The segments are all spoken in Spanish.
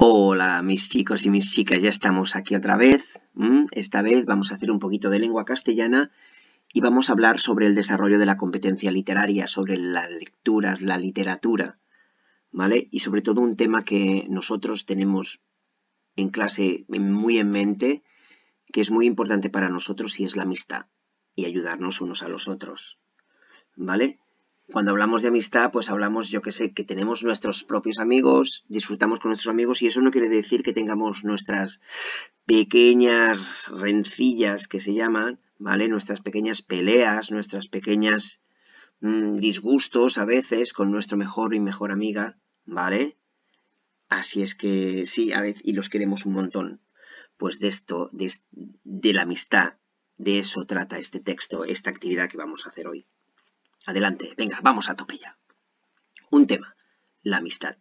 Hola mis chicos y mis chicas, ya estamos aquí otra vez. Esta vez vamos a hacer un poquito de lengua castellana y vamos a hablar sobre el desarrollo de la competencia literaria, sobre la lectura, la literatura, ¿vale? Y sobre todo un tema que nosotros tenemos en clase muy en mente, que es muy importante para nosotros y es la amistad y ayudarnos unos a los otros, ¿vale? Cuando hablamos de amistad, pues hablamos, yo que sé, que tenemos nuestros propios amigos, disfrutamos con nuestros amigos y eso no quiere decir que tengamos nuestras pequeñas rencillas que se llaman, ¿vale? Nuestras pequeñas peleas, nuestras pequeñas disgustos a veces con nuestro mejor y mejor amiga, ¿vale? Así es que sí, a veces, y los queremos un montón. Pues de esto, de la amistad, de eso trata este texto, esta actividad que vamos a hacer hoy. Adelante, venga, vamos a tope ya. Un tema, la amistad.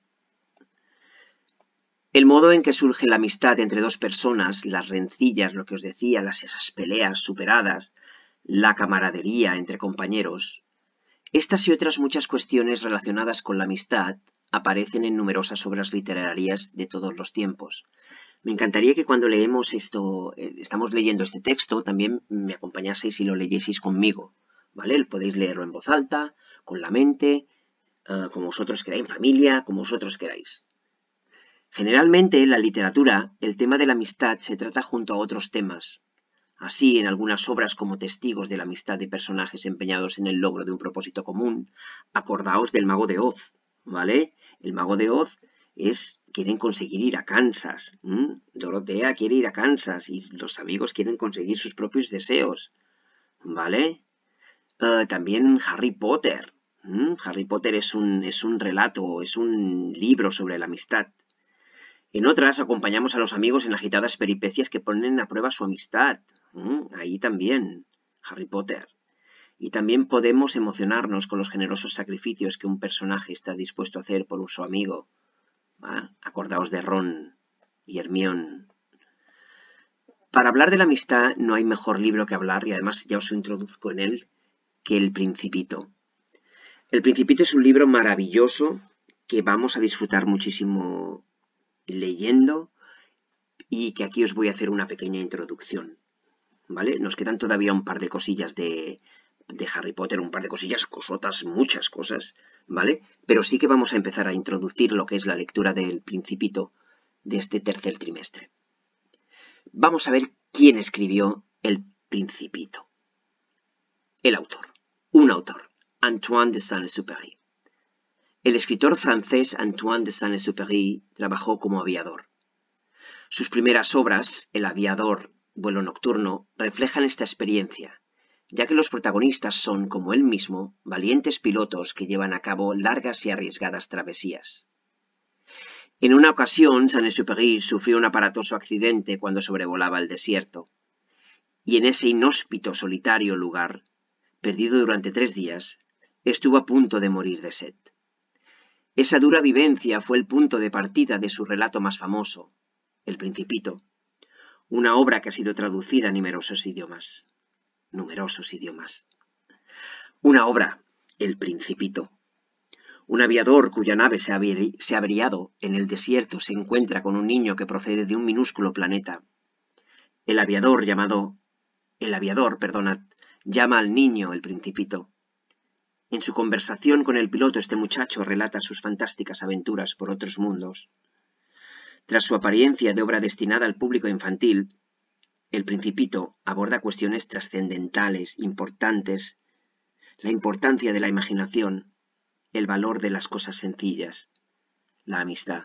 El modo en que surge la amistad entre dos personas, las rencillas, lo que os decía, esas peleas superadas, la camaradería entre compañeros, estas y otras muchas cuestiones relacionadas con la amistad aparecen en numerosas obras literarias de todos los tiempos. Me encantaría que cuando leemos esto, estamos leyendo este texto, también me acompañaseis y lo leyeseis conmigo, ¿vale? Podéis leerlo en voz alta, con la mente, como vosotros queráis, en familia, como vosotros queráis. Generalmente en la literatura el tema de la amistad se trata junto a otros temas. Así, en algunas obras como testigos de la amistad de personajes empeñados en el logro de un propósito común, acordaos del Mago de Oz, ¿vale? El Mago de Oz quieren conseguir ir a Kansas. Dorotea quiere ir a Kansas y los amigos quieren conseguir sus propios deseos, ¿vale? También Harry Potter. Harry Potter es un relato, es un libro sobre la amistad. En otras acompañamos a los amigos en agitadas peripecias que ponen a prueba su amistad. Ahí también, Harry Potter. Y también podemos emocionarnos con los generosos sacrificios que un personaje está dispuesto a hacer por su amigo. Acordaos de Ron y Hermione. Para hablar de la amistad no hay mejor libro que hablar, y además ya os introduzco en él, que El Principito. El Principito es un libro maravilloso que vamos a disfrutar muchísimo leyendo y que aquí os voy a hacer una pequeña introducción, ¿vale? Nos quedan todavía un par de cosillas de Harry Potter, un par de cosillas, cosotas, muchas cosas, ¿vale? Pero sí que vamos a empezar a introducir lo que es la lectura del Principito de este tercer trimestre. Vamos a ver quién escribió El Principito. El autor, un autor, Antoine de Saint-Exupéry. El escritor francés Antoine de Saint-Exupéry trabajó como aviador. Sus primeras obras, El aviador, Vuelo nocturno, reflejan esta experiencia, ya que los protagonistas son, como él mismo, valientes pilotos que llevan a cabo largas y arriesgadas travesías. En una ocasión, Saint-Exupéry sufrió un aparatoso accidente cuando sobrevolaba el desierto, y en ese inhóspito, solitario lugar, perdido durante 3 días, estuvo a punto de morir de sed. Esa dura vivencia fue el punto de partida de su relato más famoso, El Principito, una obra que ha sido traducida a numerosos idiomas. Una obra, El Principito. Un aviador cuya nave se ha averiado en el desierto se encuentra con un niño que procede de un minúsculo planeta. El aviador, llama al niño El Principito. En su conversación con el piloto, este muchacho relata sus fantásticas aventuras por otros mundos. Tras su apariencia de obra destinada al público infantil, El Principito aborda cuestiones trascendentales, importantes, la importancia de la imaginación, el valor de las cosas sencillas, la amistad.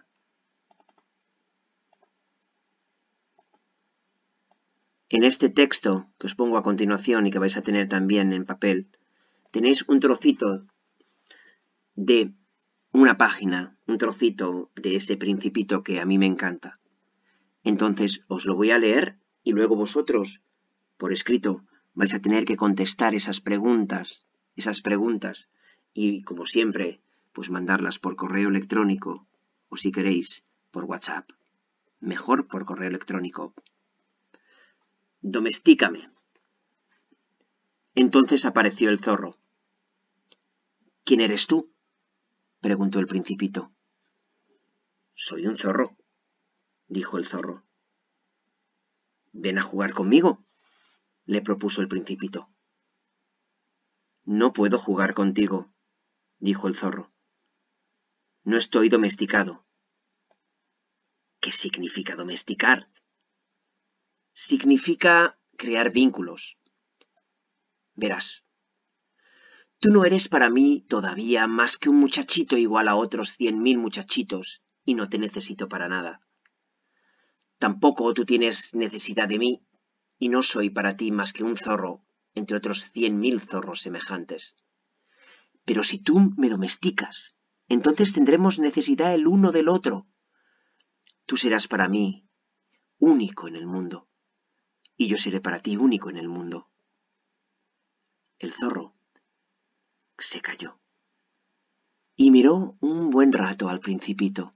En este texto que os pongo a continuación y que vais a tener también en papel, tenéis un trocito de una página, un trocito de ese Principito que a mí me encanta. Entonces os lo voy a leer y luego vosotros, por escrito, vais a tener que contestar esas preguntas y, como siempre, pues mandarlas por correo electrónico o, si queréis, por WhatsApp. Mejor por correo electrónico. Domestícame. Entonces apareció el zorro. ¿Quién eres tú?, preguntó el Principito. Soy un zorro, dijo el zorro. «Ven a jugar conmigo», le propuso el Principito. «No puedo jugar contigo», dijo el zorro. «No estoy domesticado». ¿Qué significa domesticar? Significa crear vínculos. Verás, tú no eres para mí todavía más que un muchachito igual a otros 100.000 muchachitos y no te necesito para nada. Tampoco tú tienes necesidad de mí y no soy para ti más que un zorro entre otros 100.000 zorros semejantes. Pero si tú me domesticas, entonces tendremos necesidad el uno del otro. Tú serás para mí único en el mundo y yo seré para ti único en el mundo. El zorro se calló y miró un buen rato al Principito.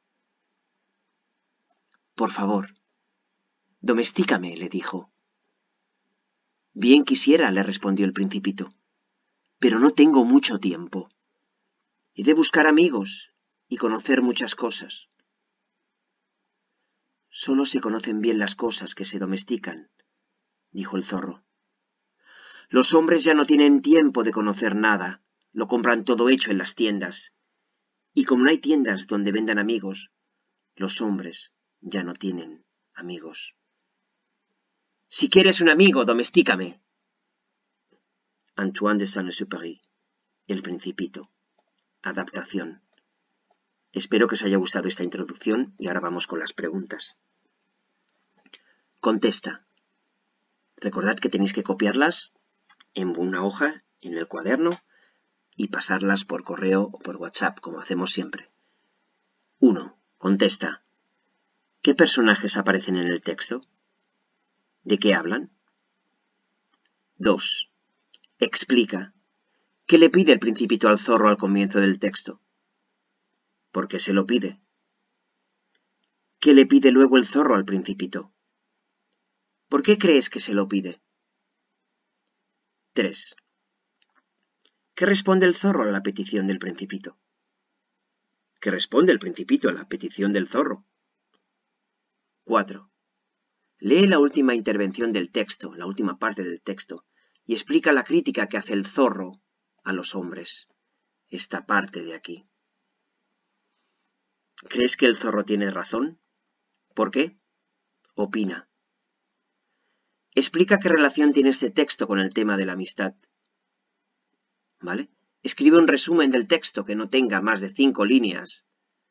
«Por favor, domestícame», le dijo. «Bien quisiera», le respondió el Principito, «pero no tengo mucho tiempo. He de buscar amigos y conocer muchas cosas». «Solo se conocen bien las cosas que se domestican», dijo el zorro. «Los hombres ya no tienen tiempo de conocer nada, lo compran todo hecho en las tiendas. Y como no hay tiendas donde vendan amigos, los hombres ya no tienen amigos». «Si quieres un amigo, domestícame». Antoine de Saint-Exupéry, El Principito. Adaptación. Espero que os haya gustado esta introducción y ahora vamos con las preguntas. Contesta. Recordad que tenéis que copiarlas en una hoja, en el cuaderno, y pasarlas por correo o por WhatsApp, como hacemos siempre. 1. Contesta. ¿Qué personajes aparecen en el texto? ¿De qué hablan? 2. Explica. ¿Qué le pide el Principito al zorro al comienzo del texto? ¿Por qué se lo pide? ¿Qué le pide luego el zorro al Principito? ¿Por qué crees que se lo pide? 3. ¿Qué responde el zorro a la petición del Principito? ¿Qué responde el Principito a la petición del zorro? 4. Lee la última intervención del texto, la última parte del texto, y explica la crítica que hace el zorro a los hombres. Esta parte de aquí. ¿Crees que el zorro tiene razón? ¿Por qué? Opina. Explica qué relación tiene este texto con el tema de la amistad. ¿Vale? Escribe un resumen del texto que no tenga más de 5 líneas.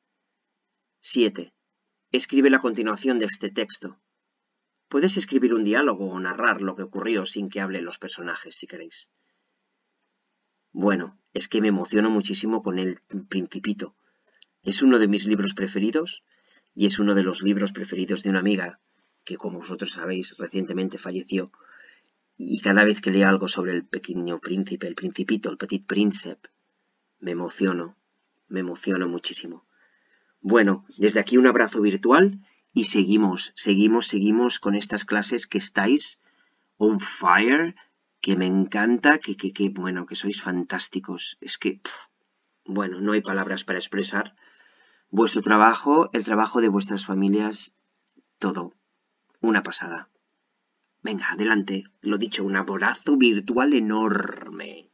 7. Escribe la continuación de este texto. Puedes escribir un diálogo o narrar lo que ocurrió sin que hablen los personajes, si queréis. Bueno, es que me emociono muchísimo con El Principito. Es uno de mis libros preferidos y es uno de los libros preferidos de una amiga que, como vosotros sabéis, recientemente falleció. Y cada vez que leo algo sobre el pequeño príncipe, el Principito, el Petit Príncipe, me emociono muchísimo. Bueno, desde aquí un abrazo virtual y seguimos con estas clases que estáis on fire, que me encanta, bueno, que sois fantásticos. Es que, bueno, no hay palabras para expresar vuestro trabajo, el trabajo de vuestras familias, todo. Una pasada. Venga, adelante. Lo dicho, un abrazo virtual enorme.